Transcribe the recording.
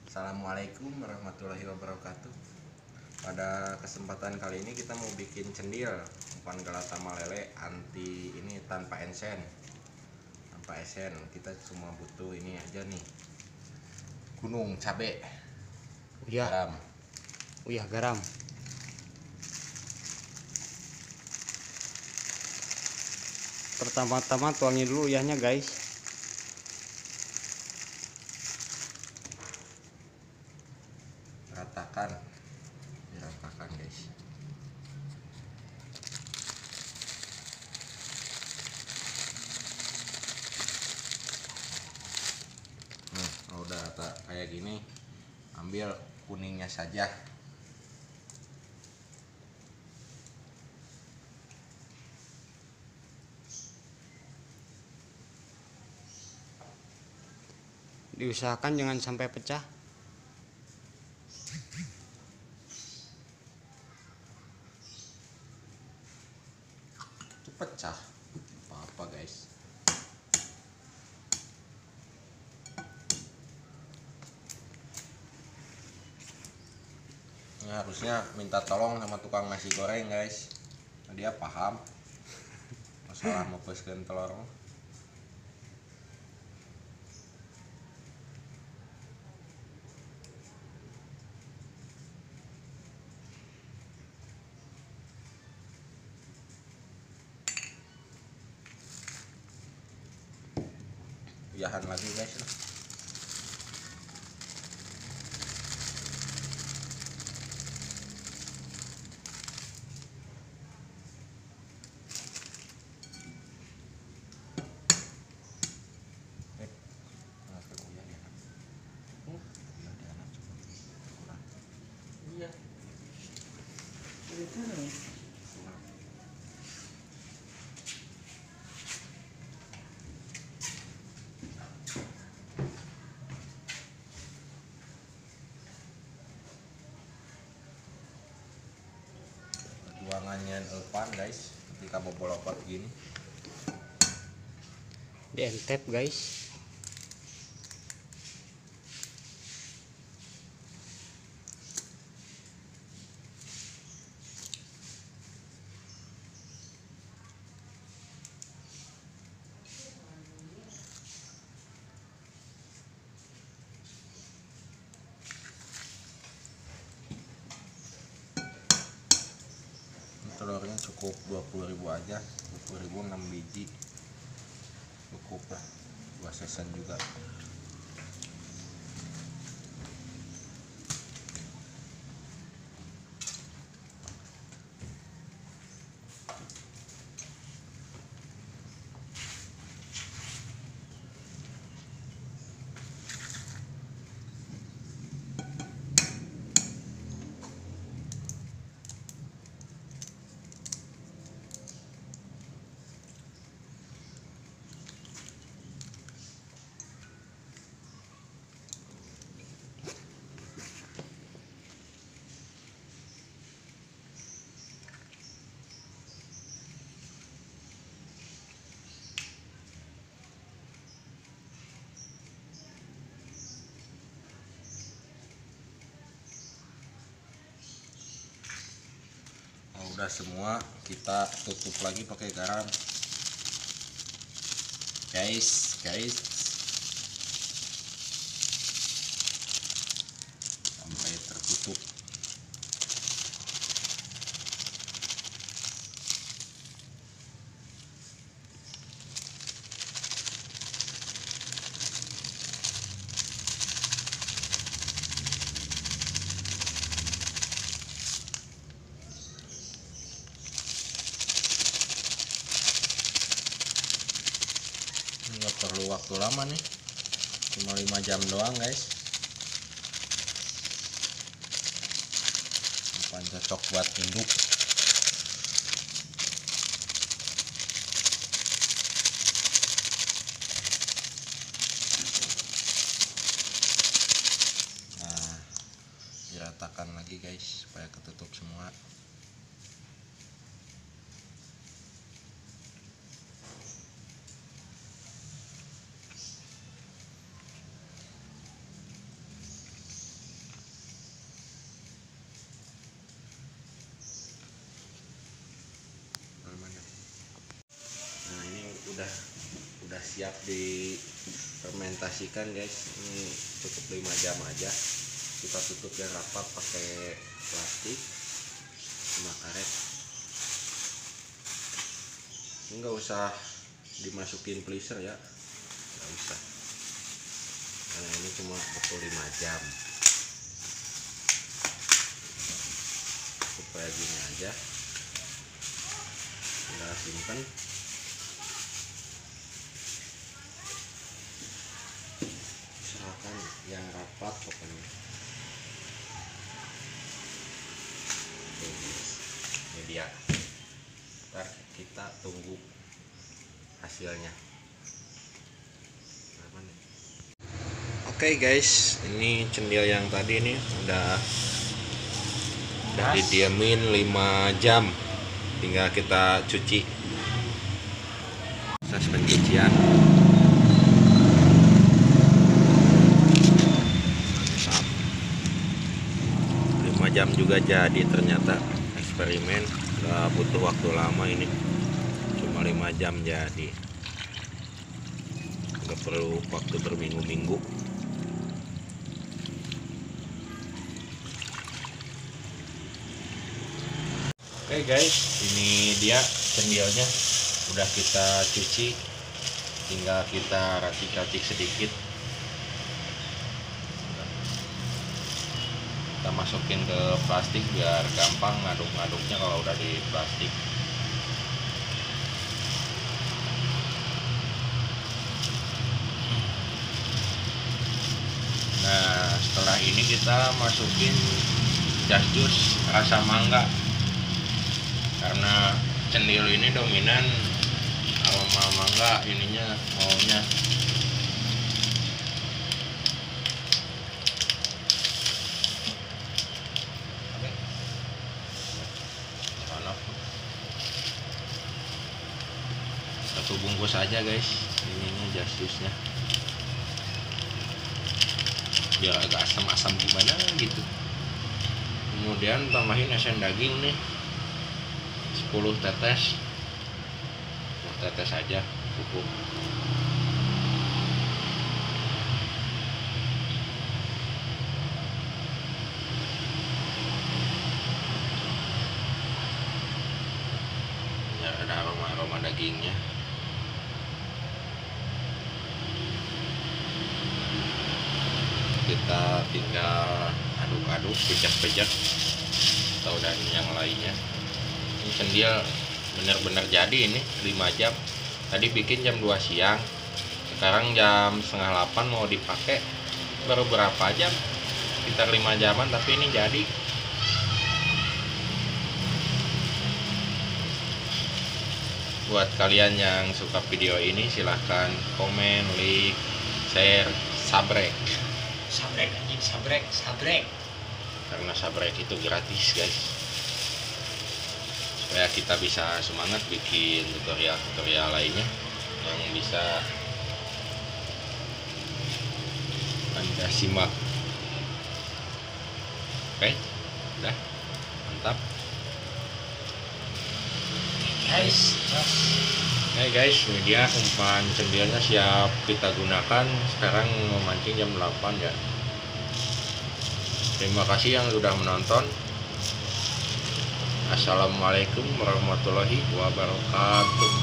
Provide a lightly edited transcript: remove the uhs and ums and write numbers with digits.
Assalamualaikum warahmatullahi wabarakatuh. Pada kesempatan kali ini kita mau bikin cendil umpan galata malele anti ini tanpa esen. Kita cuma butuh ini aja nih. Gunung cabe, garam. Garam. Pertama-tama tuangin dulu uyahnya, guys. Diratakan guys. Nah, kalau udah rata kayak gini, ambil kuningnya saja. Diusahakan jangan sampai pecah. Itu pecah apa guys. Ini harusnya minta tolong sama tukang nasi goreng guys. Dia paham masalah mepeskeun telur. Uyahan lagi guys. Perjuangannya Elvan guys, ketika bobol opat gini. Dientep, guys. Telurnya cukup 20.000 aja, 20.000 6 biji cukup lah, 2 season juga. Udah semua, kita tutup lagi pakai garam guys sampai tertutup. Nggak perlu waktu lama nih, cuma 5 jam doang guys. Umpan cocok buat induk. Nah, diratakan lagi guys supaya ketutup semua. udah siap difermentasikan guys. Ini cukup 5 jam aja. Kita tutup yang rapat pakai plastik sama karet. Ini nggak usah dimasukin freezer ya, nggak usah, karena ini cuma betul 5 jam. Supaya gini aja, kita simpan. Usahakan yang rapat pokoknya. Ini dia. Ntar kita tunggu hasilnya. Oke guys, ini cendil yang tadi ini udah didiamin 5 jam. Tinggal kita cuci. Proses pencucian. 5 jam juga jadi ternyata. Eksperimen nggak butuh waktu lama ini, cuma 5 jam jadi, nggak perlu waktu berminggu-minggu. Oke guys, ini dia cendilnya udah kita cuci, tinggal kita racik-racik sedikit. Kita masukin ke plastik biar gampang ngaduk-ngaduknya kalau udah di plastik. Nah, setelah ini kita masukin jas jus rasa mangga, karena cendil ini dominan aroma mangga ininya maunya. Satu bungkus aja guys, ininya jas jusnya, biar agak asam-asam gimana gitu. Kemudian tambahin esen daging nih 10 tetes, 10 tetes aja cukup. Ya, ada aroma dagingnya. Kita tinggal aduk-aduk, pejak-pejak, atau dan yang lainnya. Ini cendil bener-bener jadi ini 5 jam. Tadi bikin jam 2 siang, sekarang jam setengah 8 mau dipakai, baru berapa jam, sekitar 5 jaman, tapi ini jadi. Buat kalian yang suka video ini silahkan komen, like, share, subscribe. Sabrek anjing, sabrek. Karena subscribe itu gratis guys, supaya kita bisa semangat bikin tutorial lainnya yang bisa Anda simak. Oke, udah mantap Guys, Oke guys, ini dia umpan cendilnya siap kita gunakan. Sekarang memancing jam 8 ya. Terima kasih yang sudah menonton. Assalamualaikum warahmatullahi wabarakatuh.